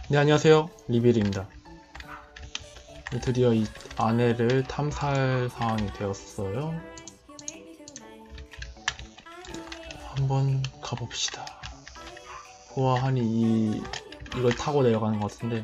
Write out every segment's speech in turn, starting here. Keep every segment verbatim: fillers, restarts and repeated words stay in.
네, 안녕하세요. 리빌입니다. 드디어 이 아내를 탐사할 상황이 되었어요. 한번 가봅시다. 보아하니 이, 이걸 타고 내려가는 것 같은데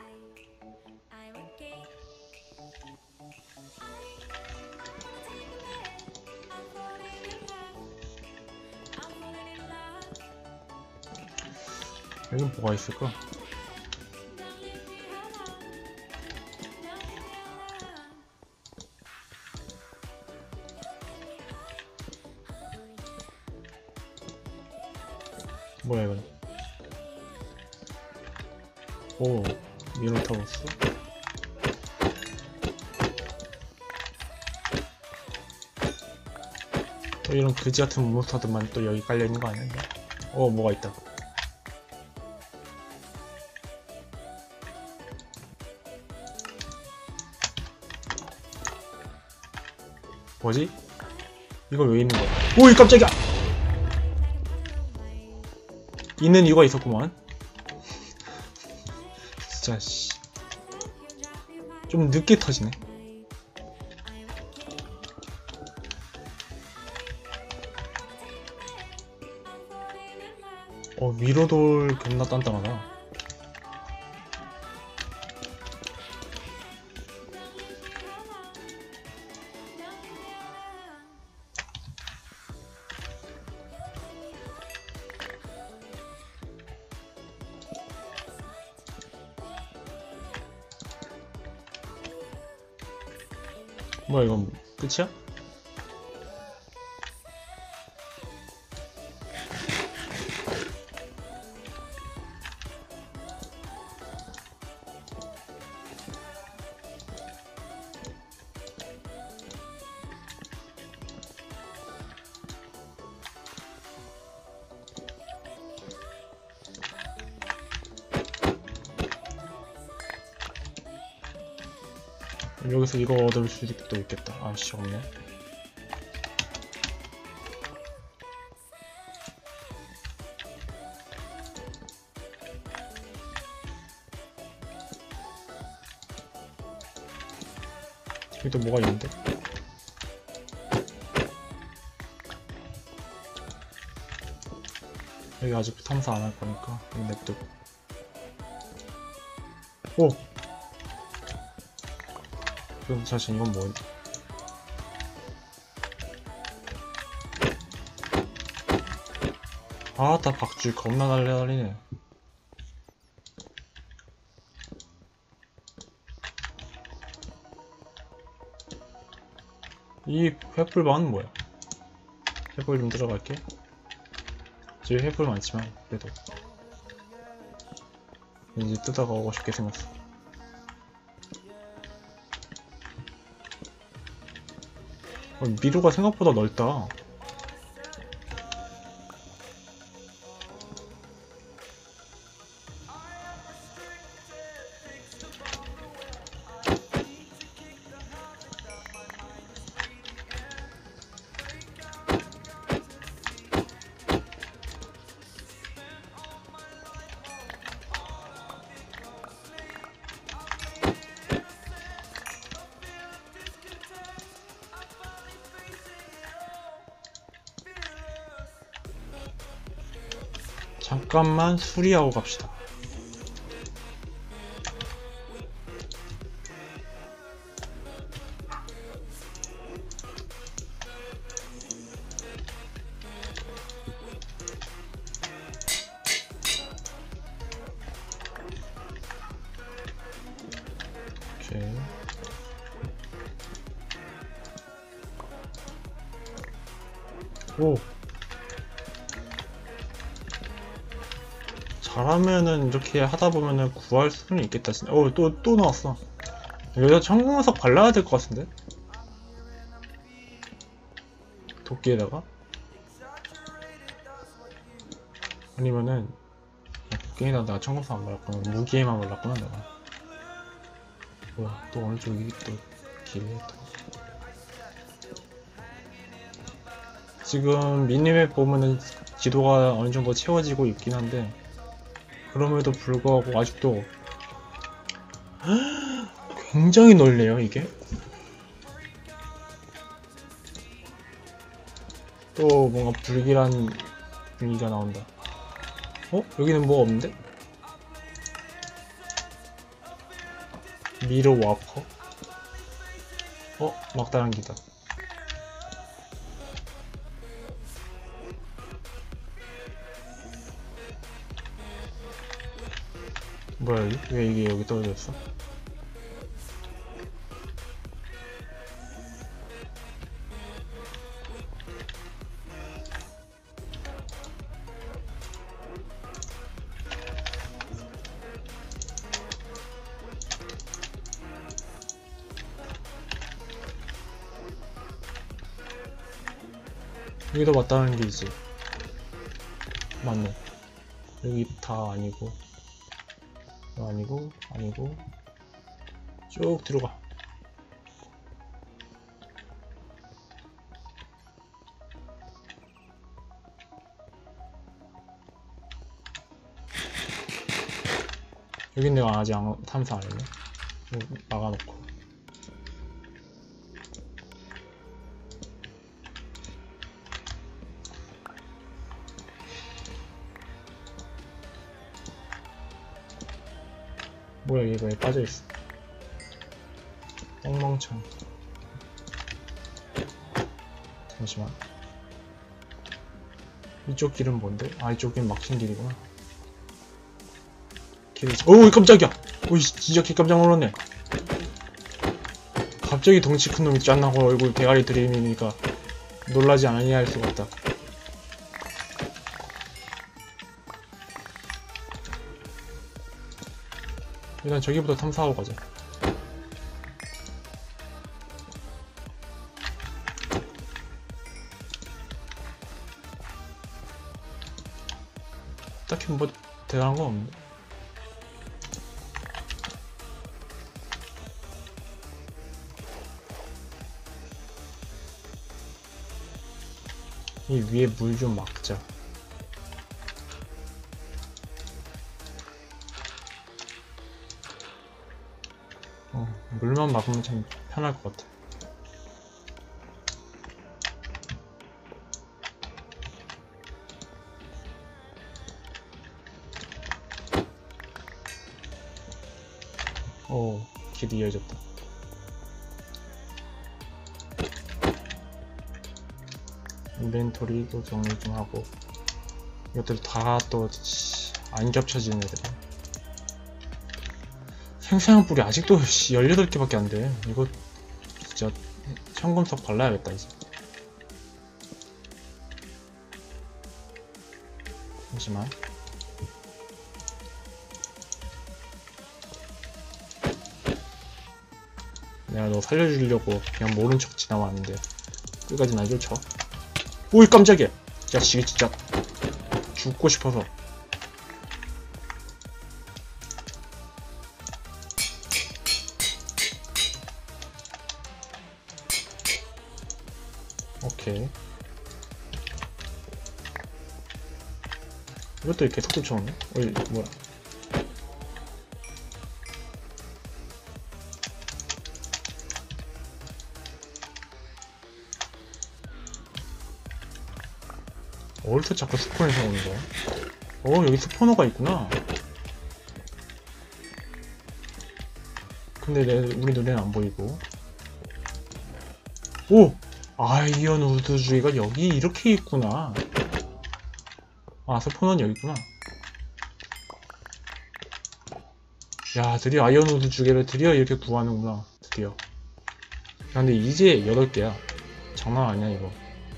여긴 뭐가 있을까? 뭐야 이건? 오, 미노타우스? 또 이런 그지 같은 몬스터들만 또 여기 깔려있는 거 아니야? 어, 뭐가 있다. 뭐지? 이걸 왜 있는 거야? 오이 깜짝이야! 있는 이유가 있었구만. 진짜 씨. 좀 늦게 터지네. 어, 미로돌 겁나 단단하다. 뭐야 이건 끝이야? 여기서 이거 얻을 수도 있겠다. 아씨 없네. 여기 또 뭐가 있는데? 여기 아직 탐사 안 할 거니까 냅두고. 오! 그럼 사실 이건 뭐지? 아, 다 박쥐 겁나 날려다니네. 이 횃불반은 뭐야? 횃불 좀 들어갈게. 지금 횃불 많지만 그래도 이제 뜯어가 오고 싶게 생겼어. 어, 미로가 생각보다 넓다. 잠깐만 수리하고 갑시다. 오케이. 오. 잘하면은 이렇게 하다 보면은 구할 수는 있겠다 진짜. 어, 또, 또 나왔어. 여기다 청금석 발라야 될 것 같은데? 도끼에다가? 아니면은, 도끼에다 내가 청금석 안 발랐구나. 무기에만 발랐구나, 내가. 뭐야, 또 어느 쪽이 또 길에 또. 지금 미니맵 보면은 지도가 어느 정도 채워지고 있긴 한데, 그럼에도 불구하고 아직도 굉장히 넓네요 이게. 또 뭔가 불길한 분위기가 나온다. 어? 여기는 뭐 없는데? 미러 와퍼? 어? 막다랑기다. 뭐야 여기? 왜 이게 여기 떨어졌어? 여기도 맞다는 게 있지. 맞네. 여기 다 아니고, 이거 아니고, 아니고, 쭉 들어가. 여긴 내가 아직 안, 탐사 안 했네. 이거 막아놓고. 뭐야 얘가 왜 빠져있어. 똥멍청. 잠시만. 이쪽 길은 뭔데? 아 이쪽 길은 막힌 길이구나. 길이... 오우 깜짝이야. 오이 진짜 개 깜짝 놀랐네. 갑자기 덩치 큰 놈이 짠나고 얼굴 대가리 들이미니까 놀라지 않으냐 할 수가 없다. 일단 저기부터 탐사하고 가자. 딱히 뭐 대단한 건 없는데. 이 위에 물 좀 막자. 어, 물만 막으면 참 편할 것 같아. 오, 길이 이어졌다. 인벤토리도 정리 좀 하고. 이것들 다 또 안 겹쳐지는 애들이야. 생생한 뿔이 아직도 열여덟 개밖에 안 돼. 이거 진짜 현금석 발라야겠다 이제. 잠시만. 내가 너 살려주려고 그냥 모른 척 지나왔는데 끝까지 날 쫓아. 오이 깜짝이야. 자식이 진짜 죽고 싶어서. 오케이. 이것도 이렇게 속 쫓아오네? 어이 뭐야. 어디서 자꾸 스폰에서 오는 거야? 어 여기 스포너가 있구나. 근데 내 우리 눈에는 안 보이고. 오! 아이언 우드주의가 여기 이렇게 있구나. 아 스포너는 여기 있구나. 야 드디어 아이언 우드주의를 드디어 이렇게 구하는구나. 드디어. 야, 근데 이제 여덟 개야. 장난 아니야 이거.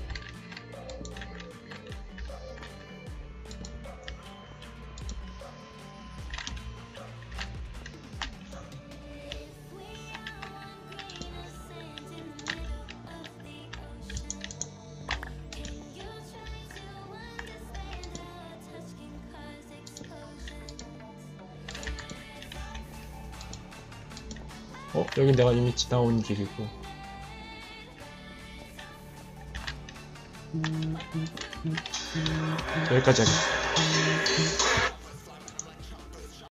어? 여기 내가 이미 지나온 길이고. 여기까지 하자.